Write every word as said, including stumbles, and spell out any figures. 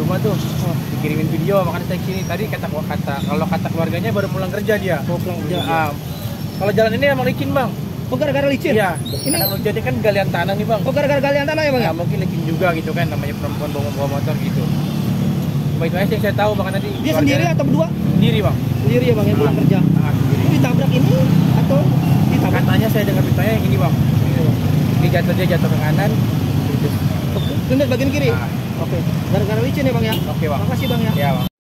rumah tuh, oh, dikirimin video, makanya saya kesini. Tadi kata kata kalau kata keluarganya baru pulang kerja dia. Oh, pulang kerja. Ah, kalau jalan ini emang licin bang. Oh, gara-gara licin? Iya. Ini karena hujannya kan galian tanah nih bang. Oh, gara-gara galian tanah ya bang? Ya, Ya, mungkin licin juga gitu kan, namanya perempuan bawa bawa motor gitu. Cuma itu aja yang saya tahu bang tadi. dia sendiri atau berdua? Sendiri bang. Sendiri ya bang, yang pulang Ah, kerja. ah, sendiri. Ini ditabrak ini atau ditabrak? Katanya saya dengar beritanya yang ini bang. Dia jatuh dia jatuh ke kanan. Gitu. Kendor bagian kiri? Ah. Oke, gara-gara licin ya bang ya? Oke bang. Makasih bang ya. Ya bang.